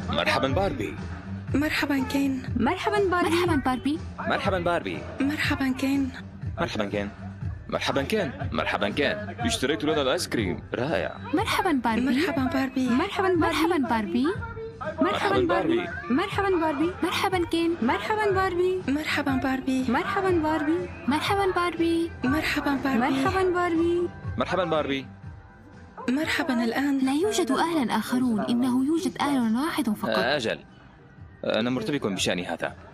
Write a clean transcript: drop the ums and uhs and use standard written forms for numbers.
مرحبا باربي. مرحبا كين. مرحبا باربي. مرحبا باربي. مرحبا باربي. مرحبا كين. مرحبا كين. مرحبا كين. مرحبا كين. اشتريت لنا الايس كريم رائع. مرحبا باربي. مرحبا باربي. مرحبا باربي. مرحبا باربي. مرحبا باربي. مرحبا كين. مرحبا باربي. مرحبا باربي. مرحبا باربي. مرحبا باربي. مرحبا باربي. مرحبا باربي. مرحبا باربي. مرحبا الآن. لا يوجد أهلا آخرون، إنه يوجد أهل واحد فقط. أجل، أنا مرتبك بشأن هذا.